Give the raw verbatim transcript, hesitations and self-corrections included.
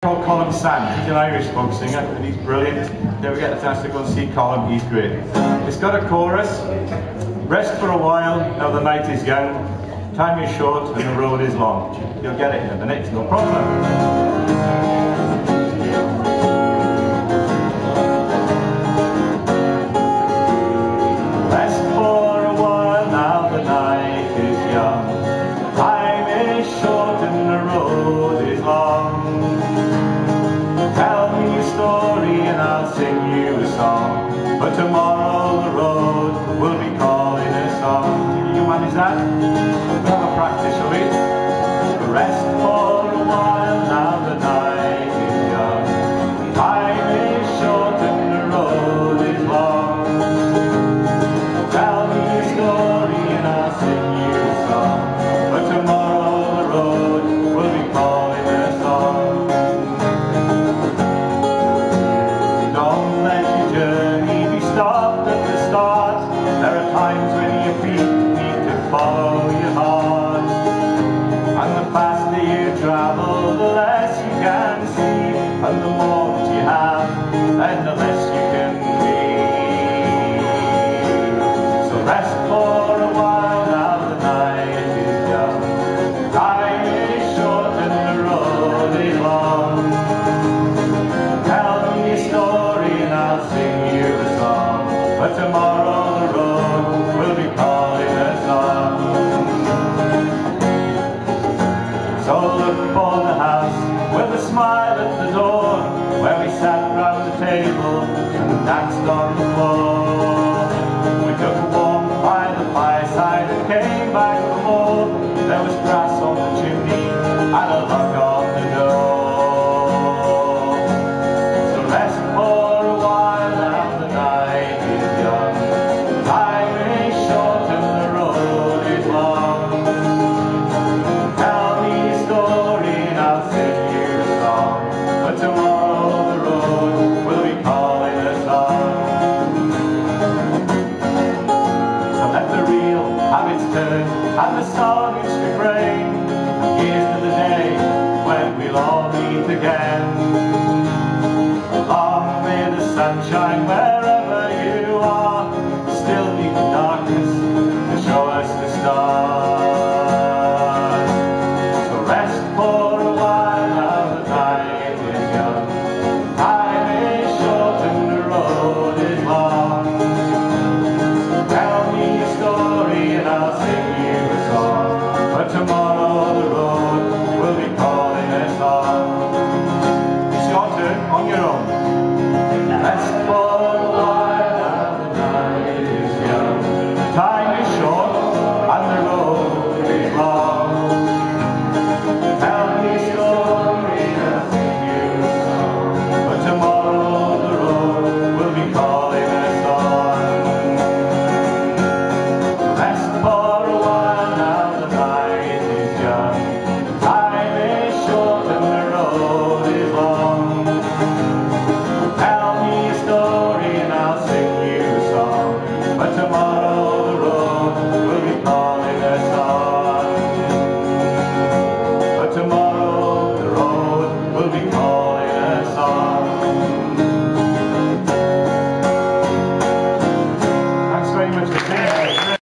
Called Colin Sand. He's an Irish folk singer and he's brilliant. If you ever get a chance to go and see Colin, he's great. It's got a chorus. Rest for a while, now the night is young. Time is short and the road is long. You'll get it in the next, no problem. But tomorrow the road will be calling us on. Can you manage that? We'll have a practice of it. Rest for a while, now the night is young. Time is short and the road is long. Tell me a story and I'll sing you a song. But tomorrow the road will be calling us on. Don't let your journey stopped at the start. There are times when your feet need to follow your heart. And the faster you travel, the less you can see. And the more that you have, then the less you can be. So rest for a while, now the night is young. Time is short and the road is long. Tell me a story and I'll sing you a song. But tomorrow the road will be calling us on. So look for the house with a smile at the door, where we sat round the table and danced on the floor. We took a walk by the fireside and came back for more. There was grass on the chimney and a lock on the door. So rest for a while, now the night is young. Time is short and the road is long. Tell me a story and I'll sing you a song. But tomorrow the road will be calling us on. So let the reel have its turn and the song its refrain. Here's to the day when we'll all meet again.